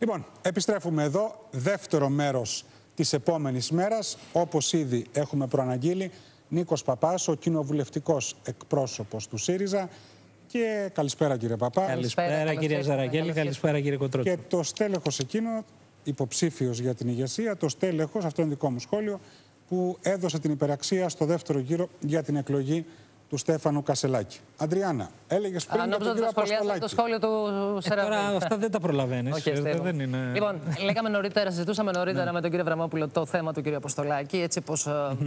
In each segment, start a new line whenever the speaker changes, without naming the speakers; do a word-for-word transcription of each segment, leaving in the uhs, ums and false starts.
Λοιπόν, επιστρέφουμε εδώ, δεύτερο μέρος της επόμενης μέρας. Όπως ήδη έχουμε προαναγγείλει, Νίκος Παπάς, ο κοινοβουλευτικός εκπρόσωπος του ΣΥΡΙΖΑ. Και καλησπέρα κύριε Παπά.
Καλησπέρα, καλησπέρα κύριε Ζαραγγέλη, καλησπέρα κύριε Κοντρότσο.
Και το στέλεχος εκείνο, υποψήφιος για την ηγεσία, το στέλεχος, αυτό είναι δικό μου σχόλιο, που έδωσε την υπεραξία στο δεύτερο γύρο για την εκλογή του Στέφανου Κασελάκη. Αντριάννα, έλεγες πριν για τον κύριο Αποστολάκη.
Το σχόλιο του Σεραβίνη.
Ε, τώρα αυτά δεν τα προλαβαίνεις.
Okay,
ε, δεν είναι...
Λοιπόν, λέγαμε νωρίτερα, συζητούσαμε νωρίτερα με τον κύριο Βραμόπουλο το θέμα του κύριου Αποστολάκη, έτσι πως... Mm-hmm.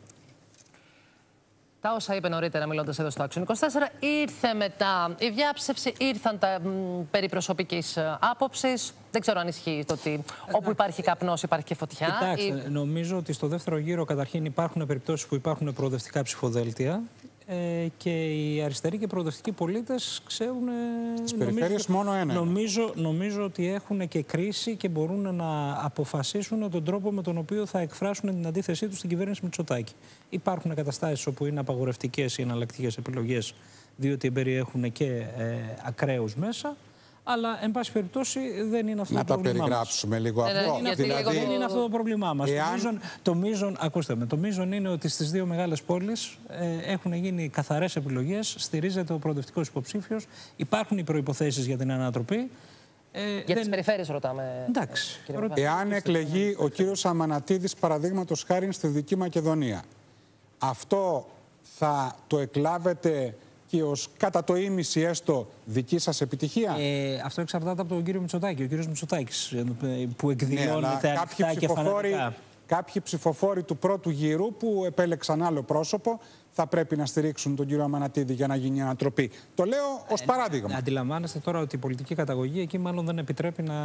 Τα όσα είπε νωρίτερα μιλώντας εδώ στο Action είκοσι τέσσερα, ήρθε μετά η διάψευση, ήρθαν τα μ, περί προσωπικής άποψης. Δεν ξέρω αν ισχύει το ότι όπου υπάρχει καπνός υπάρχει και φωτιά.
Κοιτάξτε,
ή...
νομίζω ότι στο δεύτερο γύρο καταρχήν υπάρχουν περιπτώσεις που υπάρχουν προοδευτικά ψηφοδέλτια ε, και οι αριστεροί και προοδευτικοί πολίτες ξέρουν...
Στις περιφέρειες μόνο ένα.
Νομίζω, νομίζω ότι έχουν και κρίση και μπορούν να αποφασίσουν τον τρόπο με τον οποίο θα εκφράσουν την αντίθεσή τους στην κυβέρνηση Μητσοτάκη. Υπάρχουν καταστάσεις όπου είναι απαγορευτικές οι εναλλακτικές επιλογές, διότι περιέχουν και ε, ακραίους μέσα. Αλλά, εν πάση περιπτώσει, δεν είναι αυτό
να
το πρόβλημά μας.
Να τα περιγράψουμε λίγο
αυτό.
αυτό.
Είναι δηλαδή, δεν είναι αυτό το πρόβλημά μας. Εάν... Το, μείζον, το, μείζον, ακούστε με, το μείζον είναι ότι στις δύο μεγάλες πόλεις ε, έχουν γίνει καθαρές επιλογές, στηρίζεται ο προοδευτικός υποψήφιος, υπάρχουν οι προϋποθέσεις για την ανατροπή.
Ε, για δεν... τις περιφέρειες ρωτάμε.
Εντάξει.
Εάν εκλεγεί ο κύριος Αμανατίδης, παραδείγματος χάριν, στη Δυτική Μακεδονία, αυτό θα το εκλάβετε και ως κατά το ίμιση έστω δική σας επιτυχία?
Ε, αυτό εξαρτάται από τον κύριο Μητσοτάκη. Ο κύριος Μητσοτάκης που εκδηλώνεται
ναι,
ανοιχτά και φανατικά.
Κάποιοι ψηφοφόροι του πρώτου γύρου που επέλεξαν άλλο πρόσωπο θα πρέπει να στηρίξουν τον κύριο Αμανατίδη για να γίνει η ανατροπή. Το λέω ως παράδειγμα.
Ε, αντιλαμβάνεστε τώρα ότι η πολιτική καταγωγή εκεί μάλλον δεν επιτρέπει να,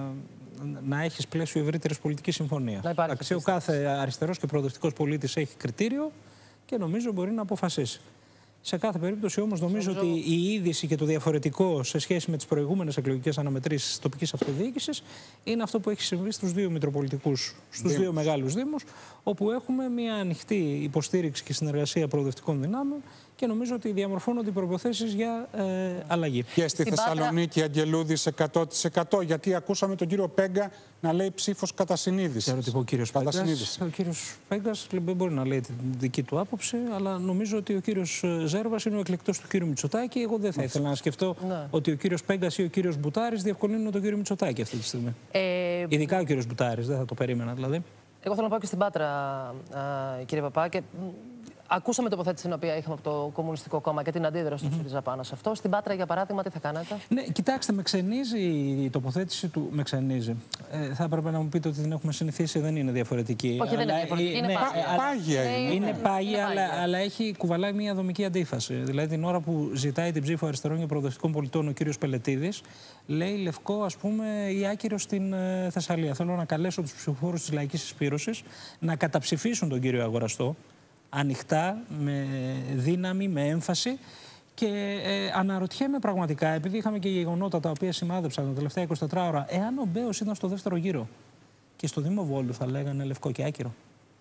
να έχεις πλαίσιο ευρύτερης πολιτικής συμφωνίας. Εντάξει, ο κάθε αριστερός και προοδευτικός πολίτης έχει κριτήριο και νομίζω μπορεί να αποφασίσει. Σε κάθε περίπτωση όμως νομίζω ότι η είδηση και το διαφορετικό σε σχέση με τις προηγούμενες εκλογικές αναμετρήσεις της τοπικής αυτοδιοίκησης είναι αυτό που έχει συμβεί στους δύο μητροπολιτικούς, στους δύο μεγάλους δήμους, όπου έχουμε μια ανοιχτή υποστήριξη και συνεργασία προοδευτικών δυνάμεων και νομίζω ότι διαμορφώνονται οι προϋποθέσεις για ε, αλλαγή.
Και στη Στην Θεσσαλονίκη, Πάτρα... Αγγελούδης εκατό τοις εκατό, γιατί ακούσαμε τον κύριο Πέγκα να λέει ψήφος κατά συνείδηση.
Ξέρω ότι ο κύριος Πέγκας, ο κύριος Πέγκας δεν μπορεί να λέει την δική του άποψη, αλλά νομίζω ότι ο κύριος Ζέρβας είναι ο εκλεκτός του κύριου Μητσοτάκη. Εγώ δεν θα ήθελα να σκεφτώ ναι. ότι ο κύριος Πέγκας ή ο κύριος Μπουτάρης διευκολύνουν τον κύριο Μητσοτάκη αυτή τη στιγμή. Ε... Ειδικά ο κύριος Μπουτάρης, δεν θα το περίμενα δηλαδή.
Εγώ θέλω να πάω και στην Πάτρα, α, κύριε Παπά. Και... Ακούσαμε τοποθέτηση την οποία είχαμε από το Κομμουνιστικό Κόμμα και την αντίδραση του ΣΥΡΙΖΑ πάνω σε αυτό. Στην Πάτρα, για παράδειγμα, τι θα κάνετε?
Ναι, κοιτάξτε, με ξενίζει η τοποθέτηση του. Με ξενίζει. Ε, θα έπρεπε να μου πείτε ότι την έχουμε συνηθίσει, δεν είναι διαφορετική.
Όχι, δεν είναι διαφορετική. Είναι
ναι,
πάγια.
πάγια είναι.
Είναι πάγια, αλλά, αλλά έχει κουβαλάει μια δομική αντίφαση. Δηλαδή, την ώρα που ζητάει την ψήφο αριστερών και προοδευτικών πολιτών ο κύριος Πελετίδης, λέει λευκό, ας πούμε, ή άκυρο στην ε, Θεσσαλία. Θέλω να καλέσω τους ψηφοφόρους της Λαϊκής Συσπήρωσης να καταψηφίσουν τον κύριο Αγοραστό. Ανοιχτά, με δύναμη, με έμφαση και ε, αναρωτιέμαι πραγματικά, επειδή είχαμε και γεγονότα τα οποία σημάδεψαν τα τελευταία είκοσι τέσσερις ώρα, εάν ο Μπέος ήταν στο δεύτερο γύρο και στο Δήμο Βόλου θα λέγανε λευκό και άκυρο.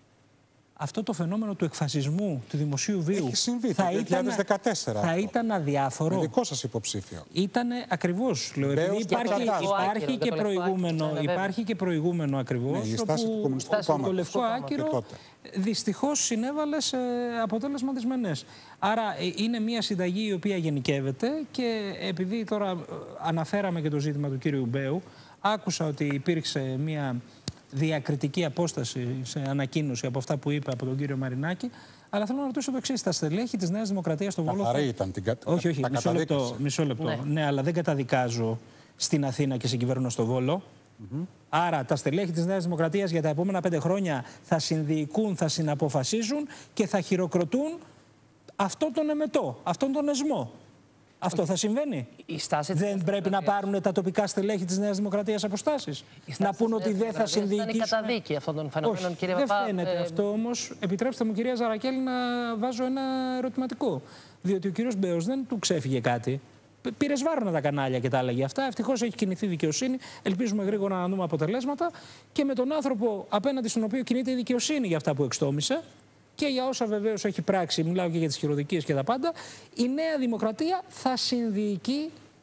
Αυτό το φαινόμενο του εκφασισμού του δημοσίου βίου
έχει συμβεί
θα
το δύο χιλιάδες δεκατέσσερα.
Θα ήταν αδιάφορο.
Με δικό σας υποψήφιο.
Ήτανε ακριβώς. Λέω, υπάρχει, υπάρχει, και προηγούμενο, υπάρχει και προηγούμενο ακριβώς.
Ναι, η στάση του Κομμουνιστικού Κόμματος.
Το λευκό άκυρο δυστυχώς συνέβαλε σε αποτέλεσμα δυσμενές. Άρα είναι μια συνταγή η οποία γενικεύεται και επειδή τώρα αναφέραμε και το ζήτημα του κύριου Μπέου, άκουσα ότι υπήρξε μια διακριτική απόσταση σε ανακοίνωση από αυτά που είπε από τον κύριο Μαρινάκη. Αλλά θέλω να ρωτήσω το εξής: τα στελέχη της Νέας Δημοκρατίας στο Βόλο.
Καθαρή ήταν την καταδίκαση.
Όχι, όχι, μισό λεπτό. Μισό λεπτό. Ναι. ναι, αλλά δεν καταδικάζω στην Αθήνα και συγκυβερνώ στο Βόλο. Mm-hmm. Άρα τα στελέχη της Νέας Δημοκρατίας για τα επόμενα πέντε χρόνια θα συνδιοικούν, θα συναποφασίζουν και θα χειροκροτούν αυτόν τον εμετό, αυτόν τον εσμό. Αυτό θα συμβαίνει? Δεν πρέπει να πάρουν τα τοπικά στελέχη της Νέας Δημοκρατίας αποστάσεις? Να πούν ότι δεν θα συνδιοικήσουν?
Είναι καταδίκη αυτών των φαινομένων, κύριε Παπά.
Δεν φαίνεται ε... αυτό όμως. Επιτρέψτε μου, κυρία Ζαρακέλη, να βάζω ένα ερωτηματικό. Διότι ο κύριος Μπέος δεν του ξέφυγε κάτι. Πήρε σβάρνα τα κανάλια και τα έλεγε αυτά. Ευτυχώς έχει κινηθεί η δικαιοσύνη. Ελπίζουμε γρήγορα να δούμε αποτελέσματα. Και με τον άνθρωπο απέναντι στον οποίο κινείται η δικαιοσύνη για αυτά που εξτόμησε και για όσα βεβαίως έχει πράξει, μιλάω και για τις χειροδικίες και τα πάντα, η Νέα Δημοκρατία θα συνδιοικεί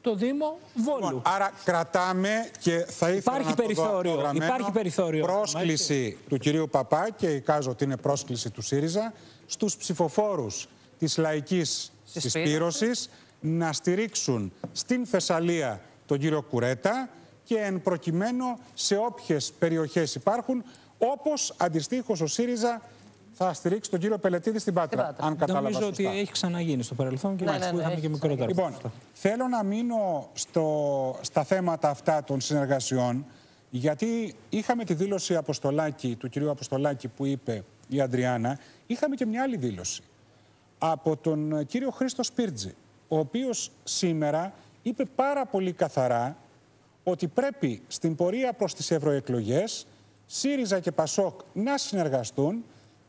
το Δήμο Βόλου.
Λοιπόν, άρα κρατάμε και θα ήθελα
υπάρχει
να
περιθώριο,
το δω
υπάρχει περιθώριο.
Πρόσκληση
μάλιστα.
του κυρίου Παπά, και εικάζω ότι είναι πρόσκληση του ΣΥΡΙΖΑ, στους ψηφοφόρους της Λαϊκής Συσπήρωσης να στηρίξουν στην Θεσσαλία τον κύριο Κουρέτα και εν προκειμένου σε όποιες περιοχές υπάρχουν, όπως αντιστοίχως ο ΣΥΡΙΖΑ θα στηρίξει τον κύριο Πελετίδη στην Πάτρα,
Πάτρα.
αν κατάλαβα
Νομίζω
σωστά.
ότι έχει ξαναγίνει στο παρελθόν και
ναι,
ναι,
ναι, ναι,
είχαμε
έχει
και μικρότερα.
Λοιπόν, θέλω να μείνω στο, στα θέματα αυτά των συνεργασιών, γιατί είχαμε τη δήλωση Αποστολάκη, του κυρίου Αποστολάκη που είπε η Αντριάννα, είχαμε και μια άλλη δήλωση από τον κύριο Χρήστο Σπίρτζη, ο οποίος σήμερα είπε πάρα πολύ καθαρά ότι πρέπει στην πορεία προς τις ευρωεκλογές ΣΥΡΙΖΑ και ΠΑΣΟΚ να συνεργαστούν,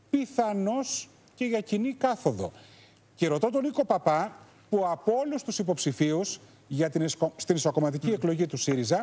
πιθανώς και για κοινή κάθοδο. Και ρωτώ τον Νίκο Παπά, που από όλους τους υποψηφίους για την, στην ισοκομματική mm. εκλογή του ΣΥΡΙΖΑ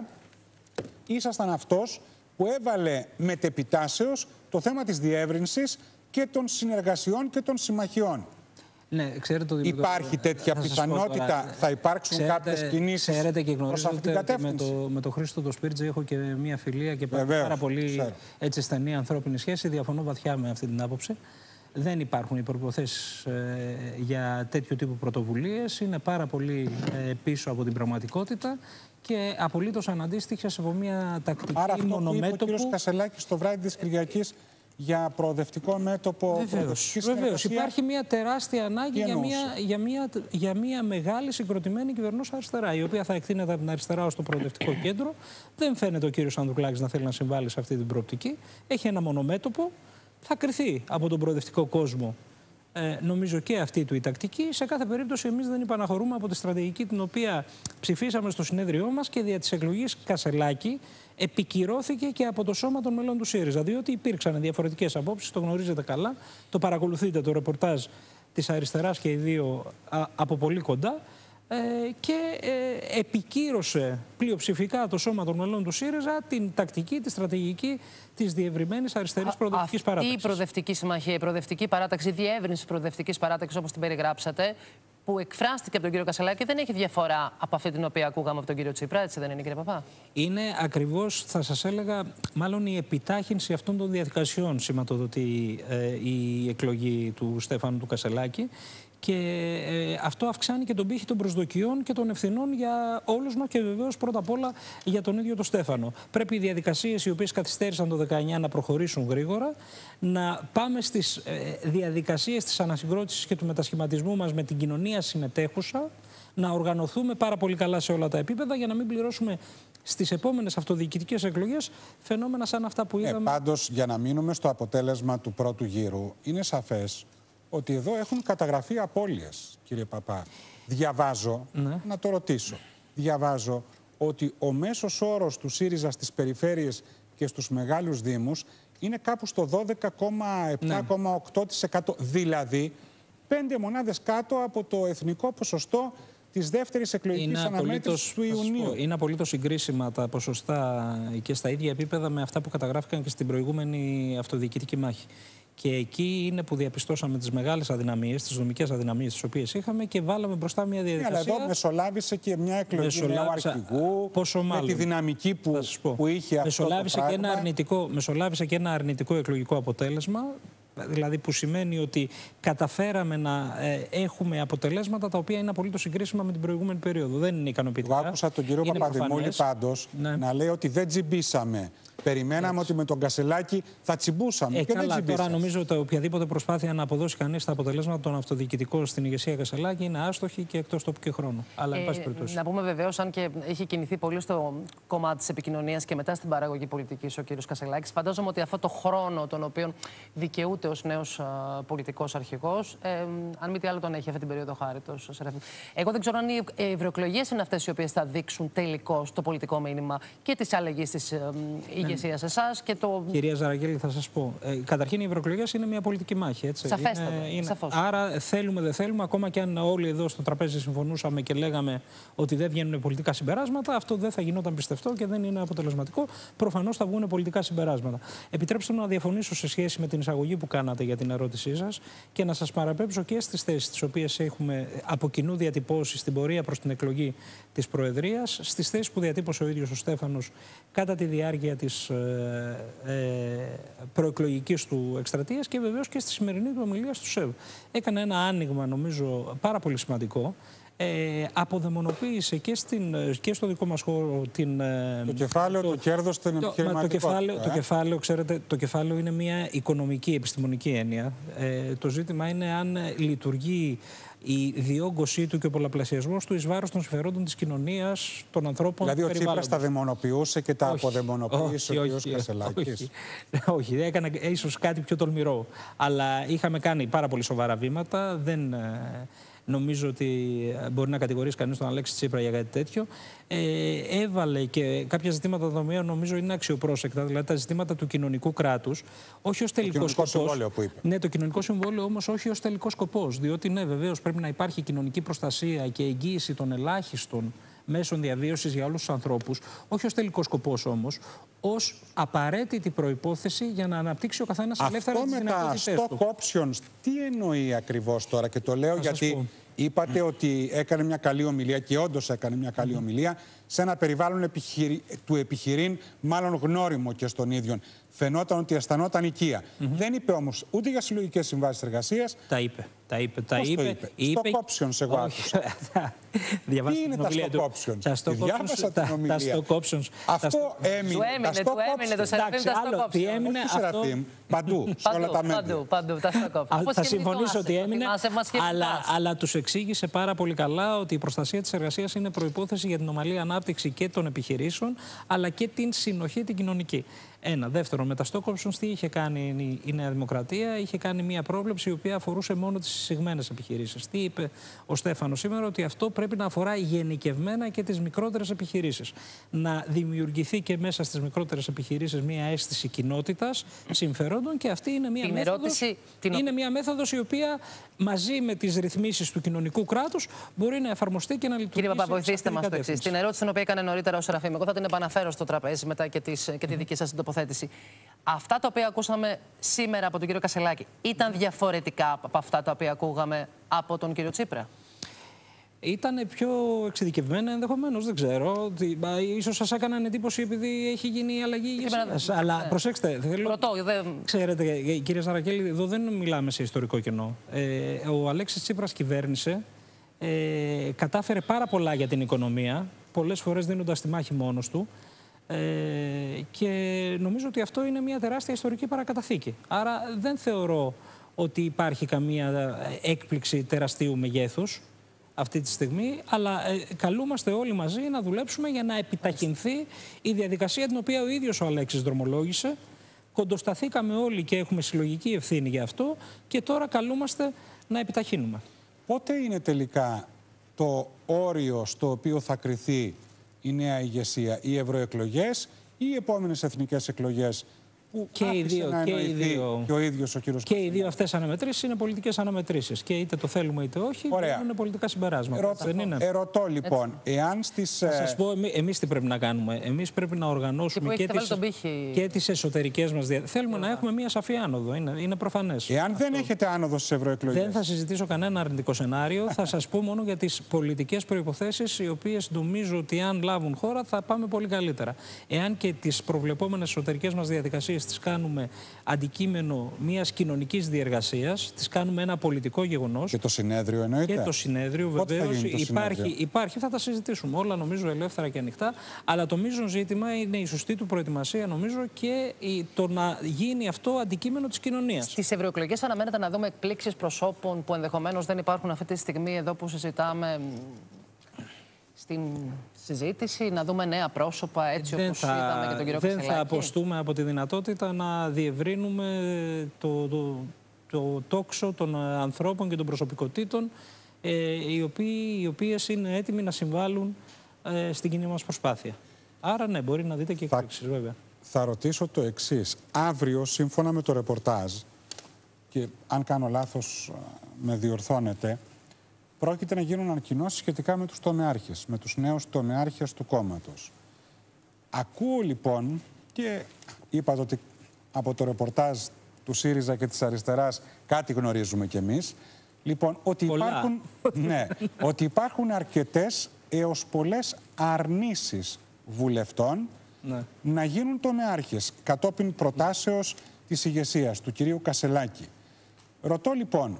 ήσασταν αυτός που έβαλε μετεπιτάσεως το θέμα της διεύρυνσης και των συνεργασιών και των συμμαχιών.
Ναι, ξέρετε, το
Υπάρχει τέτοια
θα
πιθανότητα,
τώρα,
θα υπάρξουν
ξέρετε,
κάποιες κινήσεις
ξέρετε και
προς αυτήν την κατεύθυνση?
Με το, με το Χρήστο το Σπίρτζη έχω και μια φιλία και
Βεβαίως,
πάρα πολύ έτσι, στενή ανθρώπινη σχέση. Διαφωνώ βαθιά με αυτή την άποψη. Δεν υπάρχουν οι προϋποθέσεις ε, για τέτοιου τύπου πρωτοβουλίες. Είναι πάρα πολύ ε, πίσω από την πραγματικότητα και απολύτως αναντίστοιχες από μια τακτική μονομέτωπου.
Άρα αυτό που είπε ο κ. Κασελάκης το βράδυ της Κυριακής για προοδευτικό μέτωπο.
Βεβαίως, βεβαίως. Υπάρχει μια τεράστια ανάγκη για μια, για, μια, για μια μεγάλη συγκροτημένη κυβερνούσα αριστερά, η οποία θα εκτείνεται από την αριστερά ως το προοδευτικό κέντρο. Δεν φαίνεται ο κύριος Ανδρουλάκης να θέλει να συμβάλλει σε αυτή την προοπτική. Έχει ένα μονομέτωπο. Θα κριθεί από τον προοδευτικό κόσμο, ε, νομίζω, και αυτή του η τακτική. Σε κάθε περίπτωση, εμείς δεν υπαναχωρούμε από τη στρατηγική την οποία ψηφίσαμε στο συνέδριό μας και δια της εκλογής Κασελάκη επικυρώθηκε και από το σώμα των μελών του ΣΥΡΙΖΑ. Διότι υπήρξαν διαφορετικές απόψεις, το γνωρίζετε καλά, το παρακολουθείτε το ρεπορτάζ της αριστεράς και οι δύο α, από πολύ κοντά. Ε, και ε, επικύρωσε πλειοψηφικά το σώμα των μελών του ΣΥΡΙΖΑ την τακτική, τη στρατηγική της διευρυμένης αριστερής προοδευτικής παράταξης.
Η προοδευτική συμμαχία, η προοδευτική παράταξη, η διεύρυνση προοδευτικής παράταξης, όπως την περιγράψατε, που εκφράστηκε από τον κύριο Κασελάκη, δεν έχει διαφορά από αυτή την οποία ακούγαμε από τον κύριο Τσίπρα, έτσι δεν είναι, κύριε Παπά?
Είναι ακριβώς, θα σας έλεγα, μάλλον η επιτάχυνση αυτών των διαδικασιών σηματοδοτεί ε, η εκλογή του Στέφανου του Κασελάκη. Και ε, αυτό αυξάνει και τον πύχη των προσδοκιών και των ευθυνών για όλους μας και βεβαίως πρώτα απ' όλα για τον ίδιο τον Στέφανο. Πρέπει οι διαδικασίες οι οποίες καθυστέρησαν το δεκαεννιά να προχωρήσουν γρήγορα, να πάμε στις ε, διαδικασίες της ανασυγκρότησης και του μετασχηματισμού μας με την κοινωνία συμμετέχουσα, να οργανωθούμε πάρα πολύ καλά σε όλα τα επίπεδα για να μην πληρώσουμε στις επόμενες αυτοδιοικητικές εκλογές φαινόμενα σαν αυτά που είδαμε.
Ε, πάντως, για να μείνουμε στο αποτέλεσμα του πρώτου γύρου, είναι σαφές ότι εδώ έχουν καταγραφεί απώλειες, κύριε Παπά. Διαβάζω, ναι. να το ρωτήσω, διαβάζω ότι ο μέσος όρος του ΣΥΡΙΖΑ στις περιφέρειες και στους μεγάλους δήμους είναι κάπου στο δώδεκα κόμμα επτά κόμμα οκτώ τοις εκατό. Ναι. Δηλαδή, πέντε μονάδες κάτω από το εθνικό ποσοστό της δεύτερης εκλογικής αναμέτρησης του Ιουνίου.
Είναι απολύτως συγκρίσιμα τα ποσοστά και στα ίδια επίπεδα με αυτά που καταγράφηκαν και στην προηγούμενη αυτοδιοικητική μάχη. Και εκεί είναι που διαπιστώσαμε τις μεγάλες αδυναμίες, τις δομικές αδυναμίες τις οποίες είχαμε και βάλαμε μπροστά μια διαδικασία.
Ναι, αλλά εδώ μεσολάβησε και μια εκλογή νέου αρχηγού,
πόσο
με
μάλλον.
τη δυναμική που, που είχε
μεσολάβησε
αυτό το
και ένα αρνητικό, μεσολάβησε και ένα αρνητικό εκλογικό αποτέλεσμα, δηλαδή που σημαίνει ότι καταφέραμε να ε, έχουμε αποτελέσματα τα οποία είναι απολύτως συγκρίσιμα με την προηγούμενη περίοδο. Δεν είναι ικανοποιητικά.
Εγώ άκουσα τον κύριο Παπαδημούλη πάντως ναι. να λέει ότι δεν τσιμπήσαμε. Περιμέναμε Έτσι. ότι με τον Κασελάκη θα τσιμπούσαμε.
Ε,
και
καλά,
δεν
τώρα νομίζω ότι οποιαδήποτε προσπάθεια να αποδώσει κανείς τα αποτελέσματα των αυτοδιοικητικών στην ηγεσία Κασελάκη είναι άστοχη και εκτός τόπου και χρόνου. Αλλά,
ε, να πούμε βεβαίως, αν και έχει κινηθεί πολύ στο κομμάτι της επικοινωνίας και μετά στην παραγωγή πολιτικής ο κύριος Κασελάκης, φαντάζομαι ότι αυτό το χρόνο τον οποίο δικαιούται ως νέος πολιτικός αρχηγός, ε, αν μη τι άλλο τον έχει αυτή την περίοδο χάριτος. Εγώ δεν ξέρω αν οι ευρωεκλογές είναι αυτές οι οποίες θα δείξουν τελικώς το πολιτικό μήνυμα και της αλλαγής της ε, ηγεσίας εσάς και το.
Κυρία Ζαραγγέλη, θα σας πω. Ε, καταρχήν, οι ευρωεκλογές είναι μια πολιτική μάχη. Έτσι.
Σαφέστατα.
Είναι, είναι...
Σαφώς.
Άρα, θέλουμε, δεν θέλουμε, ακόμα και αν όλοι εδώ στο τραπέζι συμφωνούσαμε και λέγαμε ότι δεν βγαίνουν πολιτικά συμπεράσματα, αυτό δεν θα γινόταν πιστευτό και δεν είναι αποτελεσματικό. Προφανώς θα βγουν πολιτικά συμπεράσματα. Επιτρέψτε μου να διαφωνήσω σε σχέση με την εισαγωγή που κάνατε για την ερώτησή σας και να σας παραπέμψω και στις θέσεις τις οποίες έχουμε από κοινού διατυπώσει στην πορεία προς την εκλογή της Προεδρίας, στις θέσεις που διατύπωσε ο ίδιος ο Στέφανος κατά τη διάρκεια της ε, ε, προεκλογικής του εκστρατείας και βεβαίως και στη σημερινή του ομιλία του ΣΕΒ. Έκανε ένα άνοιγμα, νομίζω, πάρα πολύ σημαντικό. Ε, αποδαιμονοποίησε και, στην, και στο δικό μας χώρο την,
το κεφάλαιο, το, το κέρδος, την επιχειρηματικότητα. Το κεφάλαιο,
ε? το, κεφάλαιο, ξέρετε, το κεφάλαιο είναι μια οικονομική, επιστημονική έννοια. Ε, το ζήτημα είναι αν λειτουργεί η διόγκωσή του και ο πολλαπλασιασμός του εις βάρος των συμφερόντων της κοινωνίας, των ανθρώπων.
Δηλαδή ο Τσίπρας τα δαιμονοποιούσε και τα αποδαιμονοποιούσε ο κ. Κασελάκης.
Όχι, όχι, έκανε ίσως κάτι πιο τολμηρό. Αλλά είχαμε κάνει πάρα πολύ σοβαρά βήματα. Δεν... Νομίζω ότι μπορεί να κατηγορήσει κανείς τον Αλέξη Τσίπρα για κάτι τέτοιο. Ε, έβαλε και κάποια ζητήματα τα οποία νομίζω είναι αξιοπρόσεκτα, δηλαδή τα ζητήματα του κοινωνικού κράτους, όχι ως τελικό σκοπός. Το κοινωνικό συμβόλαιο που είπε. Ναι, το κοινωνικό συμβόλαιο όμως όχι ως τελικό σκοπός. Διότι, ναι, βεβαίως πρέπει να υπάρχει κοινωνική προστασία και εγγύηση των ελάχιστων μέσων διαβίωσης για όλους τους ανθρώπους, όχι ως τελικό σκοπός όμως, ως απαραίτητη προϋπόθεση για να αναπτύξει ο καθένας ελεύθερα τις δυνατότητες του.
Αυτό με τα stock options, τι εννοεί ακριβώς τώρα? Και το λέω θα γιατί είπατε mm. ότι έκανε μια καλή ομιλία και όντως έκανε μια καλή mm. ομιλία σε ένα περιβάλλον επιχειρη... του επιχειρήν, μάλλον γνώριμο και στον ίδιο. Φαινόταν ότι αισθανόταν οικία. Mm-hmm. Δεν είπε όμως ούτε για συλλογικές συμβάσεις εργασίας.
Τα είπε. Τα είπε. Τα
Πώς
είπε,
το είπε?
είπε...
Stock options, εγώ άκουσα. Τι είναι τα stock options?
Τα stock options. Τα stock options.
Αυτό έμεινε.
Του έμεινε, του έμεινε το Σεραφείμ τα stock options.
Τι έμεινε αυτό?
Παντού, σε όλα τα μέτρα.
Παντού, παντού, τα stock options.
Θα συμφωνήσω ότι έμεινε, αλλά τους εξήγησε πάρα πολύ καλά ότι η προστασία της εργασίας είναι προϋπόθεση για την ομαλή ανάπτυξη και των επιχειρήσεων, αλλά και την συνοχή την κοινωνική. Ένα. Δεύτερον, με τα stock options τι είχε κάνει η Νέα Δημοκρατία? Είχε κάνει μια πρόβλεψη η οποία αφορούσε μόνο τις εισηγμένες επιχειρήσεις. Τι είπε ο Στέφανος σήμερα? Ότι αυτό πρέπει να αφορά γενικευμένα και τις μικρότερες επιχειρήσεις. Να δημιουργηθεί και μέσα στις μικρότερες επιχειρήσεις μια αίσθηση κοινότητας, συμφερόντων, και αυτή είναι μια,
την
μέθοδος,
ερώτηση, την...
είναι μια μέθοδος η οποία μαζί με τις ρυθμίσεις του κοινωνικού κράτους μπορεί να εφαρμοστεί και να λειτουργήσει.
Κύριε Παπά, βοηθήστε μας το εξής. Την ερώτηση την οποία έκανε νωρίτερα ο Σεραφείμ, εγώ θα την επαναφέρω στο τραπέζι μετά και, τις, και τη δική σας τοποθέτηση. Αυτά τα οποία ακούσαμε σήμερα από τον κύριο Κασελάκη ήταν διαφορετικά από αυτά τα οποία ακούγαμε από τον κύριο Τσίπρα?
Ήταν πιο εξειδικευμένα ενδεχομένως, δεν ξέρω. Ίσως σας έκαναν εντύπωση επειδή έχει γίνει η αλλαγή ηγεσίας. Αλλά ναι. προσέξτε, θέλω...
Ρωτώ, δε...
Ξέρετε, κύριε Σαρακέλη, εδώ δεν μιλάμε σε ιστορικό κενό. Ε, ο Αλέξης Τσίπρας κυβέρνησε, ε, κατάφερε πάρα πολλά για την οικονομία, πολλές φορές δίνοντας τη μάχη μόνος του. Ε, και νομίζω ότι αυτό είναι μια τεράστια ιστορική παρακαταθήκη. Άρα δεν θεωρώ ότι υπάρχει καμία έκπληξη τεραστίου μεγέθους αυτή τη στιγμή, αλλά ε, καλούμαστε όλοι μαζί να δουλέψουμε για να επιταχυνθεί η διαδικασία την οποία ο ίδιος ο Αλέξης δρομολόγησε. Κοντοσταθήκαμε όλοι και έχουμε συλλογική ευθύνη για αυτό και τώρα καλούμαστε να επιταχύνουμε.
Πότε είναι τελικά το όριο στο οποίο θα κριθεί η νέα ηγεσία? Οι ευρωεκλογές ή οι επόμενες εθνικές εκλογές που
και οι δύο,
να
και οι δύο,
και ο ίδιος ο κύριος
και οι δύο αυτές αναμετρήσεις είναι πολιτικές αναμετρήσεις και είτε το θέλουμε είτε όχι είναι πολιτικά συμπεράσματα.
Ερωτώ,
δεν είναι.
Ερωτώ λοιπόν, έτσι. Εάν στις...
Θα σας πω εμείς, εμείς τι πρέπει να κάνουμε. Εμείς πρέπει να οργανώσουμε και, και, τις, και τις εσωτερικές μας διαδικασίες. Θέλουμε να έχουμε μια σαφή άνοδο, είναι, είναι προφανές.
Εάν
αυτό.
δεν έχετε άνοδο στις ευρωεκλογές.
Δεν θα συζητήσω κανένα αρνητικό σενάριο. Θα σας πω μόνο για τις πολιτικές προϋποθέσεις, οι οποίες νομίζω ότι αν λάβουν χώρα θα πάμε πολύ καλύτερα. Εάν και τις προβλεπόμενες εσωτερικές μας διαδικασίες τις κάνουμε αντικείμενο μιας κοινωνικής διεργασίας, τις κάνουμε ένα πολιτικό γεγονός.
Και το συνέδριο εννοείται.
Και το συνέδριο βεβαίως υπάρχει, υπάρχει, θα τα συζητήσουμε όλα νομίζω ελεύθερα και ανοιχτά. Αλλά το μείζον ζήτημα είναι η σωστή του προετοιμασία νομίζω και το να γίνει αυτό αντικείμενο της κοινωνίας.
Στις ευρωεκλογές αναμένεται να δούμε εκπλήξεις προσώπων που ενδεχομένως δεν υπάρχουν αυτή τη στιγμή εδώ που συζητάμε στην συζήτηση, να δούμε νέα πρόσωπα έτσι δεν όπως θα, είδαμε και τον κύριο Κασελάκη.
Δεν θα αποστούμε από τη δυνατότητα να διευρύνουμε το, το, το τόξο των ανθρώπων και των προσωπικότητων ε, οι, οποίοι, οι οποίες είναι έτοιμοι να συμβάλλουν ε, στην κοινή μας προσπάθεια. Άρα ναι, μπορεί να δείτε και εκπλήξεις βέβαια.
Θα ρωτήσω το εξής. Αύριο, σύμφωνα με το ρεπορτάζ, και αν κάνω λάθος με διορθώνετε, πρόκειται να γίνουν ανακοινώσεις σχετικά με τους τομεάρχες, με τους νέους τομεάρχες του κόμματος. Ακούω λοιπόν, και είπατε ότι από το ρεπορτάζ του ΣΥΡΙΖΑ και της αριστεράς κάτι γνωρίζουμε κι εμείς, λοιπόν, ότι υπάρχουν, ναι, ότι υπάρχουν αρκετές έως πολλές αρνήσεις βουλευτών
Ναι.
να γίνουν τομεάρχες κατόπιν προτάσεως της ηγεσίας του κυρίου Κασελάκη. Ρωτώ λοιπόν,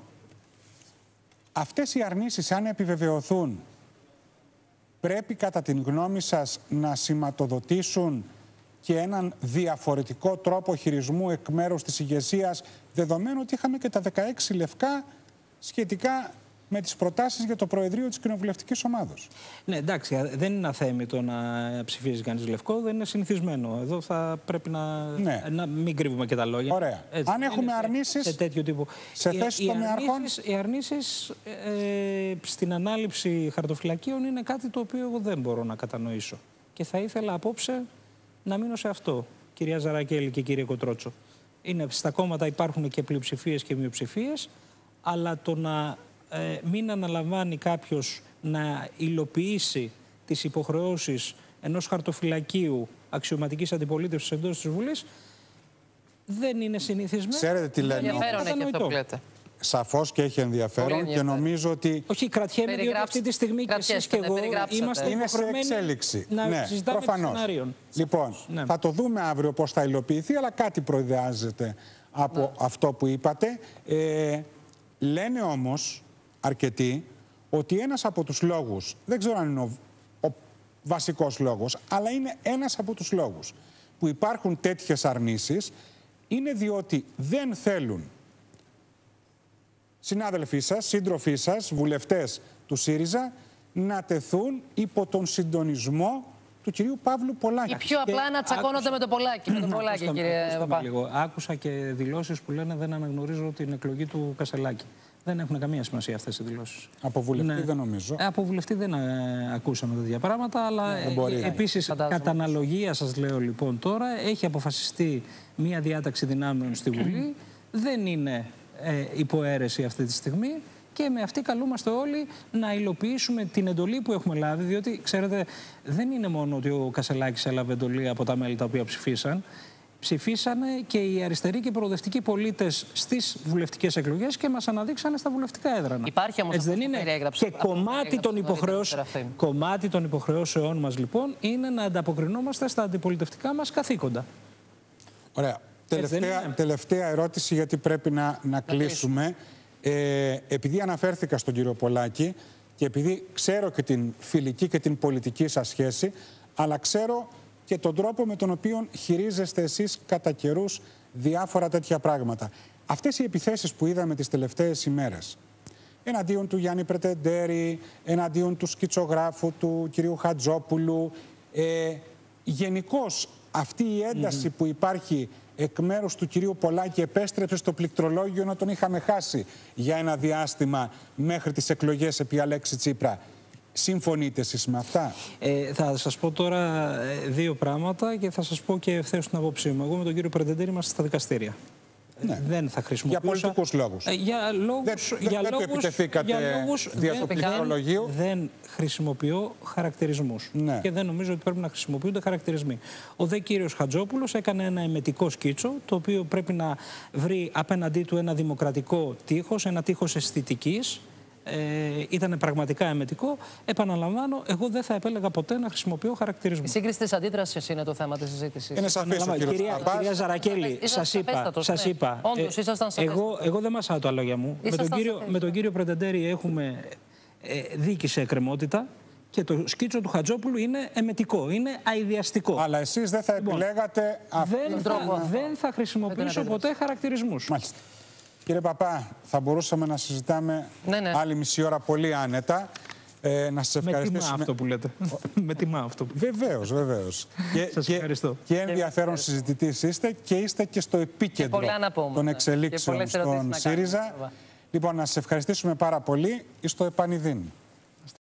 αυτές οι αρνήσεις, αν επιβεβαιωθούν, πρέπει κατά την γνώμη σας να σηματοδοτήσουν και έναν διαφορετικό τρόπο χειρισμού εκ μέρους της ηγεσίας, δεδομένου ότι είχαμε και τα δεκαέξι λευκά σχετικά με τις προτάσεις για το Προεδρείο της Κοινοβουλευτικής Ομάδος.
Ναι, εντάξει, δεν είναι αθέμητο να ψηφίζει κανείς λευκό, δεν είναι συνηθισμένο. Εδώ θα πρέπει να,
Ναι.
να μην κρύβουμε και τα λόγια.
Ωραία.
Έτσι,
Αν έχουμε
σε,
αρνήσεις
σε τέτοιο τύπο.
σε
Οι-
θέσεις
οι
τομεαρχών.
αρνήσεις- Οι αρνήσεις ε, στην ανάληψη χαρτοφυλακίων είναι κάτι το οποίο εγώ δεν μπορώ να κατανοήσω. Και θα ήθελα απόψε να μείνω σε αυτό, κυρία Ζαρακέλη και κύριε Κοτρότσο. Είναι, στα κόμματα υπάρχουν και πλειοψηφίες και μειοψηφίες, αλλά το να ε, μην αναλαμβάνει κάποιος να υλοποιήσει τις υποχρεώσεις ενός χαρτοφυλακίου αξιωματικής αντιπολίτευσης εντός της Βουλής δεν είναι συνηθισμένο.
Ξέρετε τι λένε.
Ενδιαφέρον έχει αυτό που λέτε.
Σαφώς και έχει ενδιαφέρον
Πολύ
και
ενδιαφέρον.
νομίζω ότι
Όχι, κρατιέμαι διότι
Περιγράψτε-
αυτή τη στιγμή και εσείς και
κρατιέστε,
εγώ
περιγράψατε.
είμαστε
είναι σε
υποχρεωμένοι
εξέλιξη.
να
Ναι,
συζητάμε
προφανώς.
σενάριων.
Λοιπόν,
Ναι.
θα το δούμε αύριο πώς θα υλοποιηθεί, αλλά κάτι προειδεάζεται από
Ναι.
αυτό που είπατε. Ε, λένε όμως αρκετοί ότι ένας από τους λόγους, δεν ξέρω αν είναι ο, ο βασικός λόγος, αλλά είναι ένας από τους λόγους που υπάρχουν τέτοιες αρνήσεις, είναι διότι δεν θέλουν συνάδελφοί σας, σύντροφοί σας, βουλευτές του ΣΥΡΙΖΑ να τεθούν υπό τον συντονισμό του κυρίου Παύλου Πολάκη.
Ή πιο απλά
Και
να τσακώνονται
άκουσα-
με τον Πολάκη. Με τον Πολάκη,
Ακούστε με,
κύριε
ακούστε με
Παπά.
λίγο. Άκουσα και δηλώσεις που λένε δεν αναγνωρίζω την εκλογή του Κασελάκη. Δεν έχουν καμία σημασία αυτές οι δηλώσεις.
Από βουλευτή
Ναι.
δεν νομίζω.
Ε, από βουλευτή δεν ε, ακούσαμε τέτοια πράγματα, αλλά
δεν μπορεί.
ε, επίσης
Φαντάζομαι.
κατά αναλογία σας λέω λοιπόν τώρα, έχει αποφασιστεί μία διάταξη δυνάμεων στη Βουλή, δεν είναι ε, υποαίρεση αυτή τη στιγμή και με αυτή καλούμαστε όλοι να υλοποιήσουμε την εντολή που έχουμε λάβει, διότι ξέρετε δεν είναι μόνο ότι ο Κασελάκης έλαβε εντολή από τα μέλη τα οποία ψηφίσαν, ψηφίσανε και οι αριστεροί και προοδευτικοί πολίτες στις βουλευτικές εκλογές και μας αναδείξανε στα βουλευτικά έδρανα.
Υπάρχει όμως
Έτσι δεν
αυτό που
είναι.
περιέγραψε-
Και
αυτό που
κομμάτι
περιέγραψε
των,
νωρίτερα,
υποχρεώσεων,
Σεραφείμ.
κομμάτι των υποχρεώσεών μας λοιπόν είναι να ανταποκρινόμαστε στα αντιπολιτευτικά μας καθήκοντα.
Ωραία.
δεν
Τελευταία,
είναι.
τελευταία ερώτηση, γιατί πρέπει να, να κλείσουμε. Ε, επειδή αναφέρθηκα στον κύριο Πολάκη και επειδή ξέρω και την φιλική και την πολιτική σας σχέση, αλλά ξέρω και τον τρόπο με τον οποίο χειρίζεστε εσείς κατά καιρούς διάφορα τέτοια πράγματα. Αυτές οι επιθέσεις που είδαμε τις τελευταίες ημέρες, εναντίον του Γιάννη Πρετεντέρη, εναντίον του σκητσογράφου του κυρίου Χατζόπουλου, ε, γενικώς αυτή η ένταση που υπάρχει εκ μέρους του κυρίου Πολάκη επέστρεψε στο πληκτρολόγιο, ενώ τον είχαμε χάσει για ένα διάστημα μέχρι τις εκλογές επί Αλέξη Τσίπρα. Συμφωνείτε εσείς με αυτά?
Ε, θα σας πω τώρα ε, δύο πράγματα και θα σας πω και ευθέως την απόψη μου. Εγώ με τον κύριο Πρετεντέρη είμαστε στα δικαστήρια.
Ναι.
Δεν θα χρησιμοποιούσα...
Για πολιτικούς λόγους.
Ε, για λόγους...
Δεν- δεν-
για
δεν του
λόγους,
επιτεθήκατε
για λόγους
δια
δεν-
του πληκτρολογίου.
Δεν χρησιμοποιώ χαρακτηρισμούς.
Ναι.
Και δεν νομίζω ότι πρέπει να χρησιμοποιούνται χαρακτηρισμοί. Ο δε κύριος Χατζόπουλος έκανε ένα εμετικό σκίτσο, το οποίο πρέπει να βρει απέναντί του ένα δημοκρατικό τείχος, ένα τείχος αισθητικής. Ε, ήταν πραγματικά εμετικό. Επαναλαμβάνω, εγώ δεν θα επέλεγα ποτέ να χρησιμοποιώ
Η
χαρακτηρισμούς.
σύγκριση της αντίδρασης είναι το θέμα της συζήτησης.
Είναι σαφής ο
Επαναλαμβάνω,
κύριος
κυρία,
Παπάς.
κυρία Ζαρακέλη,
Ήσασταν
σας είπα,
σαφέστατος,
σας
ναι.
είπα
Όντως, ήσασταν σαφέστατος.
εγώ, εγώ δεν μασάω τα λόγια μου. Με τον,
Ήσασταν
κύριο,
σαφέστατος.
με τον κύριο Πρετεντέρη έχουμε ε, δίκη σε εκκρεμότητα και το σκίτσο του Χατζόπουλου είναι εμετικό, είναι αηδιαστικό.
Αλλά εσείς δεν θα
Λοιπόν,
επιλέγατε αυτή
δεν,
τρόπο
θα,
αυτό.
δεν θα χρησιμοποιήσω
Δεν
ποτέ χαρακτηρισμούς.
Μάλιστα. Κύριε Παπά, θα μπορούσαμε να συζητάμε
Ναι, ναι.
άλλη μισή ώρα πολύ άνετα. Ε, να σας
Με τιμά
ευχαριστήσουμε.
αυτό που λέτε. Με τιμά αυτό που λέτε.
Βεβαίως, βεβαίως. και,
Σας
και-
ευχαριστώ.
Και ενδιαφέρον συζητητής είστε και είστε και στο επίκεντρο
πολλά να πούμε,
των
ναι.
εξελίξεων
Και πολλές ερωτήσεις
στον
να κάνουμε,
ΣΥΡΙΖΑ.
βέβαια.
Λοιπόν, να σας ευχαριστήσουμε πάρα πολύ. Στο επανειδήν.